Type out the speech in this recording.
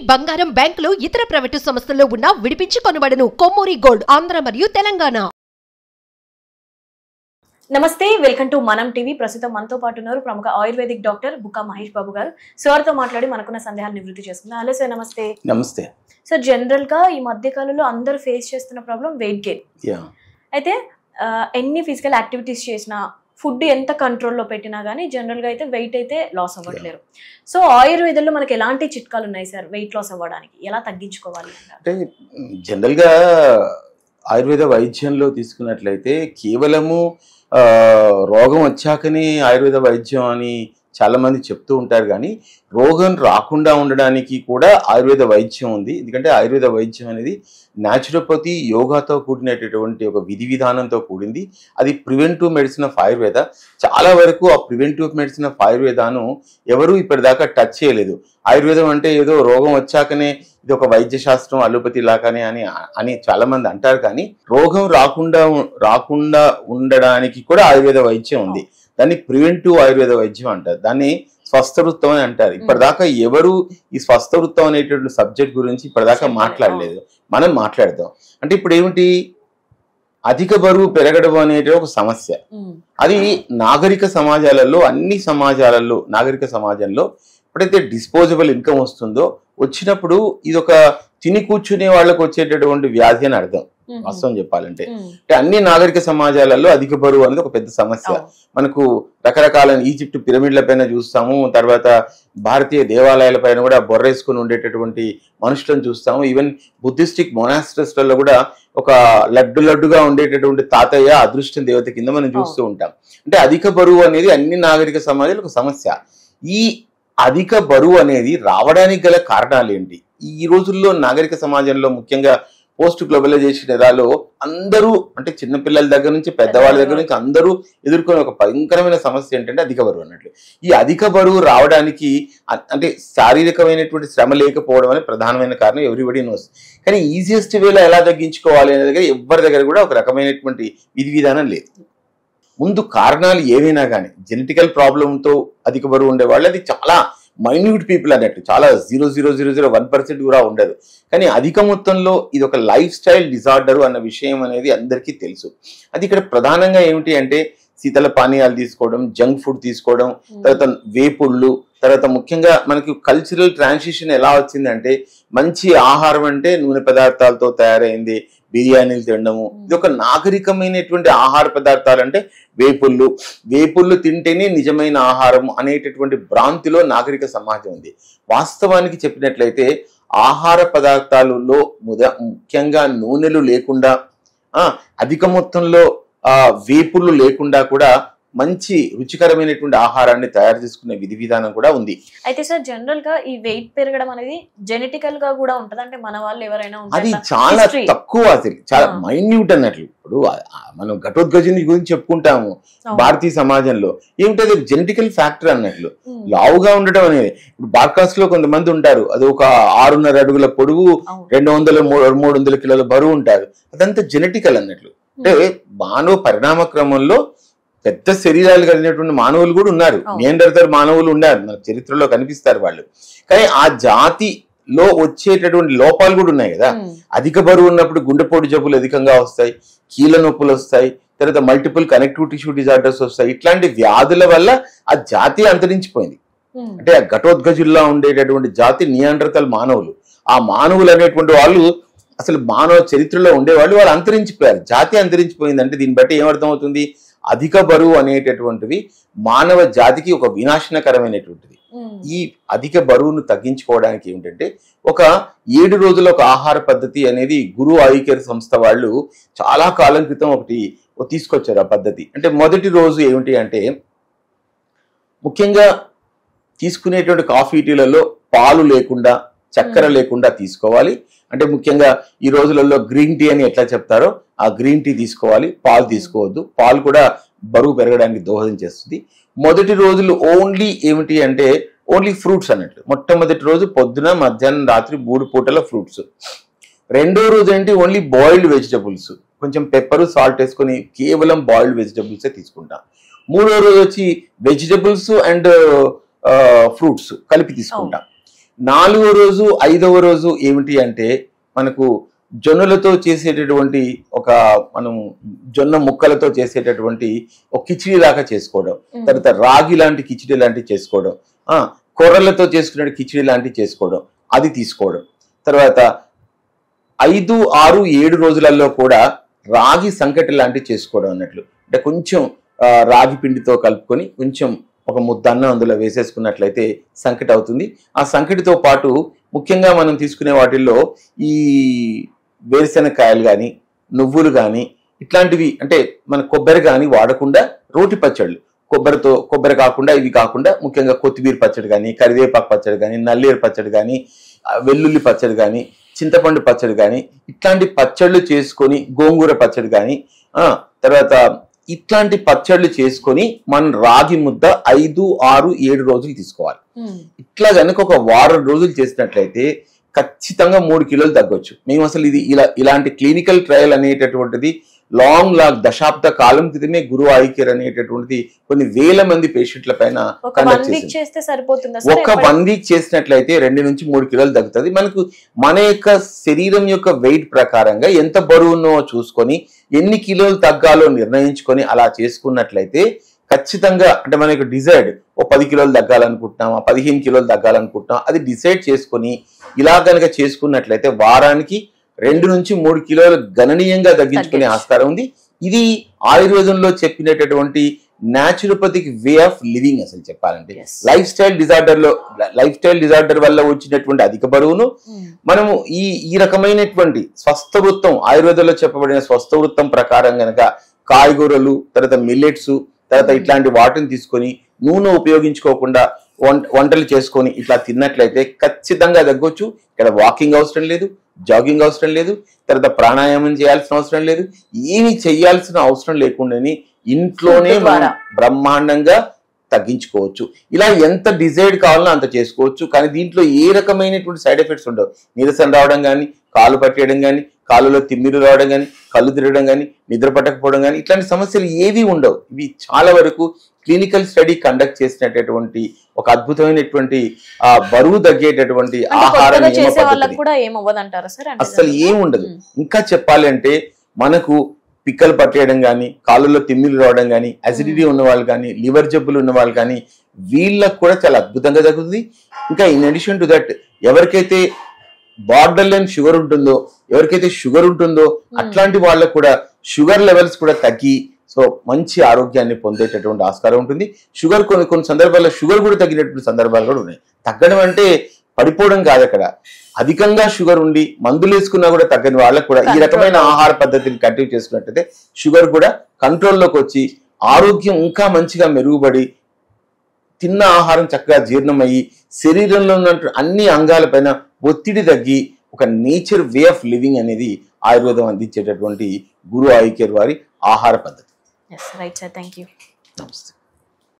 బంగారం బ్యాంకులు ఇతర ప్రైవేటు సంస్థల్లో ఉన్న విడిపించి కొనబడును. కొమ్మూరి గోల్డ్ ఆంధ్ర మరియు తెలంగాణ. నమస్తే, వెల్కమ్ టు మనం టీవీ. ప్రస్తుతం మనతో పాటు ఉన్నారు ప్రముఖ ఆయుర్వేదిక్ డాక్టర్ బుక్కా మహేష్ బాబు గారు. సార్తో మాట్లాడి మనకున్న సందేహాలు నివృత్తి చేసుకుందాం. హలో సార్, నమస్తే. నమస్తే సార్, జనరల్ గా ఈ మధ్య కాలంలో అందరూ ఫేస్ చేస్తున్న ప్రాబ్లం వెయిట్ గెయిన్. అయితే ఎన్ని ఫిజికల్ యాక్టివిటీస్ చేసినా, ఫుడ్ ఎంత కంట్రోల్లో పెట్టినా కానీ జనరల్ గా అయితే వెయిట్ అయితే లాస్ అవ్వట్లేరు. సో ఆయుర్వేదంలో మనకి ఎలాంటి చిట్కాలు ఉన్నాయి సార్ వెయిట్ లాస్ అవ్వడానికి? ఎలా తగ్గించుకోవాలి అంటే జనరల్ గా ఆయుర్వేద వైద్యంలో తీసుకున్నట్లయితే కేవలము రోగం వచ్చాకనే ఆయుర్వేద వైద్యం అని చాలా మంది చెప్తూ ఉంటారు, కానీ రోగం రాకుండా ఉండడానికి కూడా ఆయుర్వేద వైద్యం ఉంది. ఎందుకంటే ఆయుర్వేద వైద్యం అనేది న్యాచురోపతి యోగాతో కూడినటువంటి ఒక విధి విధానంతో కూడింది. అది ప్రివెంటివ్ మెడిసిన్ ఆఫ్ ఆయుర్వేద. చాలా వరకు ఆ ప్రివెంటివ్ మెడిసిన్ ఆఫ్ ఆయుర్వేదాను ఎవరు ఇప్పటిదాకా టచ్ చేయలేదు. ఆయుర్వేదం అంటే ఏదో రోగం వచ్చాకనే ఇది ఒక వైద్య శాస్త్రం అలోపతి లాగానే అని చాలా మంది అంటారు, కానీ రోగం రాకుండా ఉండడానికి కూడా ఆయుర్వేద వైద్యం ఉంది. దాన్ని ప్రివెంటివ్ ఆయుర్వేద వైద్యం అంటారు, దాన్ని స్వస్థవృత్తం అని అంటారు. ఇప్పటిదాకా ఎవరు ఈ స్వస్థవృత్తం అనేటువంటి సబ్జెక్ట్ గురించి ఇప్పటిదాకా మాట్లాడలేదు. మనం మాట్లాడదాం. అంటే ఇప్పుడు ఏమిటి, అధిక బరువు పెరగడం అనేది ఒక సమస్య. అది నాగరిక సమాజాలలో, అన్ని సమాజాలలో, నాగరిక సమాజంలో ఎప్పుడైతే డిస్పోజబుల్ ఇన్కమ్ వస్తుందో, వచ్చినప్పుడు ఇది ఒక తిని కూర్చునే వాళ్ళకు వచ్చేటటువంటి వ్యాధి అని అర్థం. వాస్తవం చెప్పాలంటే అన్ని నాగరిక సమాజాలలో అధిక బరువు అనేది ఒక పెద్ద సమస్య. మనకు రకరకాల ఈజిప్ట్ పిరమిడ్ల పైన చూస్తాము, తర్వాత భారతీయ దేవాలయాల పైన కూడా బొర్రేసుకుని ఉండేటటువంటి మనుషులను చూస్తాము. ఈవెన్ బుద్ధిస్టిక్ మొనాస్టర్స్లలో కూడా ఒక లడ్డుగా ఉండేటటువంటి తాతయ్య అదృష్టం దేవత కింద మనం చూస్తూ ఉంటాం. అంటే అధిక బరువు అనేది అన్ని నాగరిక సమాజాలు ఒక సమస్య. ఈ అధిక బరువు అనేది రావడానికి గల కారణాలు ఏంటి? ఈ రోజుల్లో నాగరిక సమాజంలో ముఖ్యంగా పోస్ట్ గ్లోబలైజేషన్ ఎరాలో అందరూ, అంటే చిన్నపిల్లల దగ్గర నుంచి పెద్దవాళ్ళ దగ్గర నుంచి అందరూ ఎదుర్కొనే ఒక భయంకరమైన సమస్య ఏంటంటే అధిక బరువు అన్నట్లు. ఈ అధిక బరువు రావడానికి అంటే శారీరకమైనటువంటి శ్రమ లేకపోవడం అనే ప్రధానమైన కారణం. Everybody knows. కానీ ఈజియెస్ట్ వేలో ఎలా తగ్గించుకోవాలి అనే దగ్గర ఎవరి దగ్గర కూడా ఒక రకమైనటువంటి విధి విధానం లేదు. ముందు కారణాలు ఏమైనా కానీ జెనెటికల్ ప్రాబ్లంతో అధిక బరువు ఉండేవాళ్ళు అది చాలా మైన్యూట్ పీపుల్ అన్నట్టు, చాలా 0.0001% కూడా ఉండదు. కానీ అధిక మొత్తంలో ఇది ఒక లైఫ్ స్టైల్ డిజార్డర్ అన్న విషయం అనేది అందరికీ తెలుసు. అది ఇక్కడ ప్రధానంగా ఏమిటి అంటే శీతల పానీయాలు తీసుకోవడం, జంక్ ఫుడ్ తీసుకోవడం, తర్వాత వేపుళ్ళు, తర్వాత ముఖ్యంగా మనకి కల్చరల్ ట్రాన్సిషన్ ఎలా వచ్చిందంటే మంచి ఆహారం అంటే నూనె పదార్థాలతో తయారైంది, బిర్యానీలు తినడము. ఇది ఒక నాగరికమైనటువంటి ఆహార పదార్థాలు అంటే వేపుళ్ళు తింటేనే నిజమైన ఆహారం అనేటటువంటి భ్రాంతిలో నాగరిక సమాజం ఉంది. వాస్తవానికి చెప్పినట్లయితే ఆహార పదార్థాలలో ముఖ్యంగా నూనెలు లేకుండా, అధిక మొత్తంలో వేపుళ్ళు లేకుండా కూడా మంచి రుచికరమైనటువంటి ఆహారాన్ని తయారు చేసుకునే విధి విధానం కూడా ఉంది. అయితే సార్, జనరల్ గా ఈ వెయిట్ పెరగడం అనేది జెనెటికల్ గా కూడా ఉంటది అంటే మన వాళ్ళు ఎవరైనా అది చాలా తక్కువ, అసలు చాలా మైన్యూట్ అన్నట్లు. ఇప్పుడు మనం ఘటోద్గజుని గురించి చెప్పుకుంటాము భారతీయ సమాజంలో, ఏమిటది జెనెటికల్ ఫ్యాక్టర్ అన్నట్లు. లావుగా ఉండటం అనేది, ఇప్పుడు బార్కాస్ లో కొంతమంది ఉంటారు, అది ఒక 6.5 అడుగుల పొడుగు, 200-300 కిలోల బరువు ఉంటారు. అదంతా జెనెటికల్ అన్నట్లు. అంటే మానవ పరిణామ క్రమంలో పెద్ద శరీరాలు కలిగినటువంటి మానవులు కూడా ఉన్నారు, నియండర్తల్ మానవులు ఉన్నారు, మన చరిత్రలో కనిపిస్తారు వాళ్ళు. కానీ ఆ జాతిలో వచ్చేటటువంటి లోపాలు కూడా ఉన్నాయి కదా. అధిక బరువు ఉన్నప్పుడు గుండెపోటు జబ్బులు అధికంగా వస్తాయి, కీళ్ళ నొప్పులు వస్తాయి, తర్వాత మల్టిపుల్ కనెక్టివ్ టిష్యూ డిజార్డర్స్ వస్తాయి. ఇట్లాంటి వ్యాధుల వల్ల ఆ జాతి అంతరించిపోయింది. అంటే ఆ ఘటోద్గజుల్లా ఉండేటటువంటి జాతి నియండర్తల్ మానవులు. ఆ మానవులు అనేటువంటి వాళ్ళు అసలు మానవ చరిత్రలో ఉండేవాళ్ళు, వాళ్ళు అంతరించిపోయారు, జాతి అంతరించిపోయింది. అంటే దీన్ని బట్టి ఏమర్థం అవుతుంది, అధిక బరువు అనేటటువంటివి మానవ జాతికి ఒక వినాశనకరమైనటువంటిది. ఈ అధిక బరువును తగ్గించుకోవడానికి ఏంటంటే ఒక 7 రోజుల ఒక ఆహార పద్ధతి అనేది గురు ఆయుకేర్ సంస్థ వాళ్ళు చాలా కాలం క్రితం ఒకటి తీసుకొచ్చారు. ఆ పద్ధతి అంటే మొదటి రోజు ఏమిటి అంటే ముఖ్యంగా తీసుకునేటువంటి కాఫీ టీలలో పాలు లేకుండా, చక్కెర లేకుండా తీసుకోవాలి. అంటే ముఖ్యంగా ఈ రోజులలో గ్రీన్ టీ అని ఎట్లా చెప్తారో ఆ గ్రీన్ టీ తీసుకోవాలి, పాలు తీసుకోవద్దు. పాలు కూడా బరువు పెరగడానికి దోహదం చేస్తుంది. మొదటి రోజులు ఓన్లీ ఏమిటి అంటే ఓన్లీ ఫ్రూట్స్ అన్నట్లు. మొట్టమొదటి రోజు పొద్దున, మధ్యాహ్నం, రాత్రి 3 పూటల ఫ్రూట్స్. రెండో రోజు ఏంటి ఓన్లీ బాయిల్డ్ వెజిటబుల్స్, కొంచెం పెప్పరు సాల్ట్ వేసుకొని కేవలం బాయిల్డ్ వెజిటబుల్సే తీసుకుంటాం. మూడో రోజు వచ్చి వెజిటబుల్స్ అండ్ ఫ్రూట్స్ కలిపి తీసుకుంటాం. 4వ రోజు 5వ రోజు ఏమిటి అంటే మనకు జొన్నలతో చేసేటటువంటి మనం జొన్న ముక్కలతో చేసేటటువంటి ఒక కిచిడి లాగా చేసుకోవడం, తర్వాత రాగి లాంటి కిచిడి లాంటివి చేసుకోవడం, కొర్రలతో చేసుకునే కిచిడి లాంటివి చేసుకోవడం, అది తీసుకోవడం. తర్వాత 5, 6, 7 రోజులలో కూడా రాగి సంకటి లాంటివి చేసుకోవడం అన్నట్లు. అంటే కొంచెం రాగి పిండితో కలుపుకొని కొంచెం ఒక ముద్దన్న అందులో వేసేసుకున్నట్లయితే సంకటి అవుతుంది. ఆ సంకటితో పాటు ముఖ్యంగా మనం తీసుకునే వాటిల్లో ఈ వేరుశెనగకాయలు కానీ, నువ్వులు కానీ, ఇట్లాంటివి అంటే మన కొబ్బరి కానీ వాడకుండా రోటి పచ్చళ్ళు, కొబ్బరి కాకుండా ఇవి కాకుండా ముఖ్యంగా కొత్తిమీర పచ్చడి కానీ, కరివేపాకు పచ్చడి కానీ, నల్లేరు పచ్చడి కానీ, వెల్లుల్లి పచ్చడి కానీ, చింతపండు పచ్చడి కానీ, ఇట్లాంటి పచ్చళ్ళు చేసుకొని, గోంగూర పచ్చడి కానీ, తర్వాత ఇట్లాంటి పచ్చళ్ళు చేసుకొని మనం రాగి ముద్ద 5, 6, 7 రోజులు తీసుకోవాలి. ఇట్లా కనుక ఒక వారం రోజులు చేసినట్లయితే ఖచ్చితంగా 3 కిలోలు తగ్గొచ్చు. మేము అసలు ఇది ఇలాంటి క్లినికల్ ట్రయల్ అనేటటువంటిది దశాబ్ద కాలం క్రితమే గురు ఐ కేర్ అనేటటువంటిది కొన్ని వేల మంది పేషెంట్ల పైన ఒక 1 వీక్ చేసినట్లయితే 2 నుంచి 3 కిలోలు తగ్గుతుంది. మన యొక్క శరీరం యొక్క వెయిట్ ప్రకారంగా ఎంత బరువునో చూసుకొని ఎన్ని కిలోలు తగ్గాలో నిర్ణయించుకొని అలా చేసుకున్నట్లయితే ఖచ్చితంగా అంటే మనకు డిసైడ్ 10 కిలోలు తగ్గాలనుకుంటున్నామా, 15 కిలోలు తగ్గాలనుకుంటున్నాం, అది డిసైడ్ చేసుకొని ఇలా కనుక చేసుకున్నట్లయితే వారానికి 2 నుంచి 3 కిలోలు గణనీయంగా తగ్గించుకునే ఆస్కారం ఉంది. ఇది ఆయుర్వేదంలో చెప్పినటువంటి న్యాచురోపతిక్ వే ఆఫ్ లివింగ్. అసలు చెప్పాలంటే లైఫ్ స్టైల్ డిజార్డర్ వల్ల వచ్చినటువంటి అధిక బరువును మనము ఈ రకమైనటువంటి స్వస్థ వృత్తం, ఆయుర్వేదంలో చెప్పబడిన స్వస్థ వృత్తం ప్రకారం గనక కాయగూరలు, తర్వాత మిల్లెట్స్, తర్వాత ఇట్లాంటి వాటిని తీసుకొని నూనె ఉపయోగించుకోకుండా వంటలు చేసుకొని ఇట్లా తిన్నట్లయితే ఖచ్చితంగా తగ్గొచ్చు. ఇక్కడ వాకింగ్ అవసరం లేదు, జాగింగ్ అవసరం లేదు, తర్వాత ప్రాణాయామం చేయాల్సిన అవసరం లేదు, ఏమి చేయాల్సిన అవసరం లేకుండానే ఇంట్లోనే మనం బ్రహ్మాండంగా తగ్గించుకోవచ్చు. ఇలా ఎంత డిజైడ్ కావాలన్నా అంత చేసుకోవచ్చు. కానీ దీంట్లో ఏ రకమైనటువంటి సైడ్ ఎఫెక్ట్స్ ఉండవు. నీరసం రావడం కానీ, కాలు పట్టేయడం కానీ, కాలులో తిమ్మిరు రావడం కానీ, కళ్ళు తిరగడం కానీ, నిద్ర పట్టకపోవడం కానీ ఇట్లాంటి సమస్యలు ఏవి ఉండవు. ఇవి చాలా వరకు క్లినికల్ స్టడీ కండక్ట్ చేసినటువంటి ఒక అద్భుతమైనటువంటి బరువు తగ్గేటటువంటి ఆహారం అసలు ఏముండదు. ఇంకా చెప్పాలి అంటే మనకు పిక్కలు పట్టేయడం కానీ, కాళ్ళలో తిమ్మిలు రావడం కానీ, అసిడిటీ ఉన్న వాళ్ళు కానీ, లివర్ జబ్బులు ఉన్న వాళ్ళు కానీ వీళ్ళకు కూడా చాలా అద్భుతంగా తగ్గుతుంది. ఇంకా ఇన్ అడిషన్ టు దట్ ఎవరికైతే బార్డర్ లైన్ షుగర్ ఉంటుందో, ఎవరికైతే షుగర్ ఉంటుందో అట్లాంటి వాళ్ళకు కూడా షుగర్ లెవెల్స్ కూడా తగ్గి సో మంచి ఆరోగ్యాన్ని పొందేటటువంటి ఆస్కారం ఉంటుంది. షుగర్ కొన్ని సందర్భాల్లో షుగర్ కూడా తగ్గినటువంటి సందర్భాలు కూడా ఉన్నాయి. తగ్గడం అంటే పడిపోవడం కాదు, అక్కడ అధికంగా షుగర్ ఉండి మందులు వేసుకున్నా కూడా తగ్గని వాళ్ళకు కూడా ఈ రకమైన ఆహార పద్ధతిని కంటిన్యూ చేసుకున్నట్టయితే షుగర్ కూడా కంట్రోల్లోకి వచ్చి ఆరోగ్యం ఇంకా మంచిగా మెరుగుపడి తిన్న ఆహారం చక్కగా జీర్ణమయ్యి శరీరంలో ఉన్న అన్ని అంగాలపైన ఒత్తిడి తగ్గి ఒక నేచర్ వే ఆఫ్ లివింగ్ అనేది ఆయుర్వేదం అందించేటటువంటి గురు ఐ కేర్ వారి ఆహార పద్ధతి. Right sir, thank you. నమస్తే.